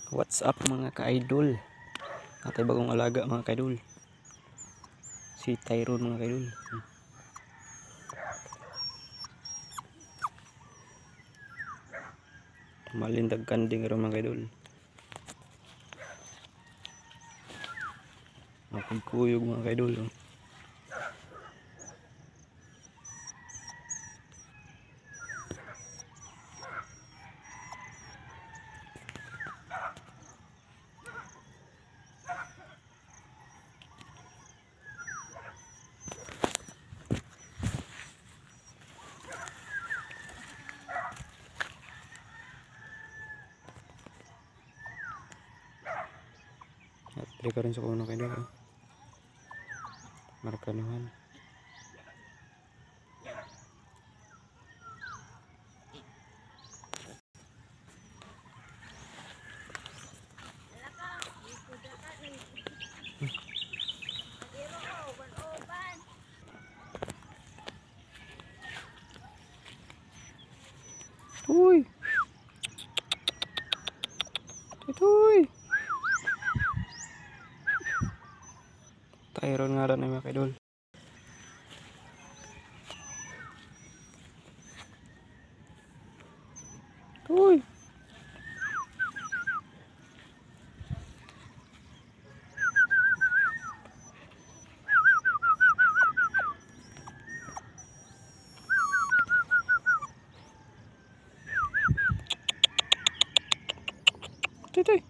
What's up mga ka-idol? Natay bagong alaga mga ka-idol. Si Tyrone mga ka-idol. Malindag kanding ro mga ka-idol. Mapagkuyog mga ka-idol. At ka rin sa kuno kayo dito. Markanuhan. Uy. Uy. Tyrone nga rin mga ka-idol. Uy. Tuy.